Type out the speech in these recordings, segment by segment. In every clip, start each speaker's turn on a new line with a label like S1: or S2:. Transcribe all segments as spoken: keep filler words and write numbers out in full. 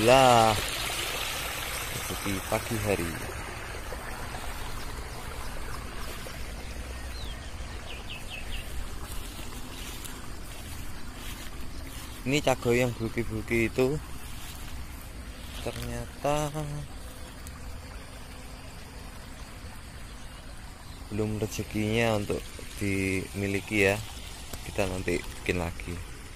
S1: Alhamdulillah rezeki pagi hari. Ini cagoy yang bulky-bulky itu ternyata belum rezekinya untuk dimiliki ya. Kita nanti bikin lagi.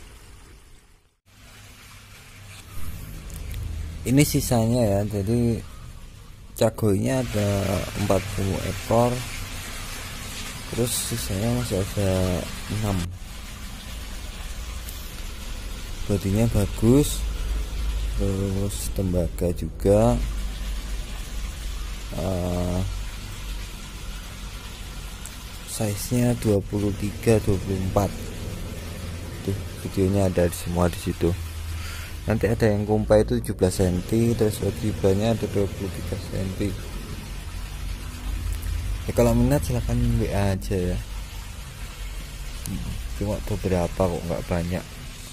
S1: Ini sisanya ya, jadi cagoynya ada empat puluh ekor, terus sisanya masih ada enam. Bodinya bagus, terus tembaga juga. uh, size nya dua puluh tiga dua puluh empat. Tuh videonya ada di semua di situ. Nanti ada yang kumpai itu tujuh belas sentimeter, terus wajibanya ada dua puluh tiga sentimeter. Ya kalau minat silahkan W A aja ya. Cuma beberapa kok, nggak banyak.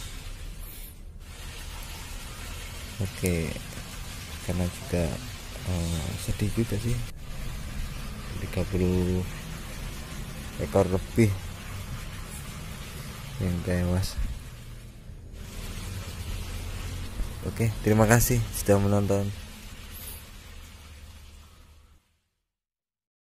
S1: Oke, karena juga uh, sedih juga sih, tiga puluh ekor lebih yang tewas. Oke, terima kasih sudah menonton.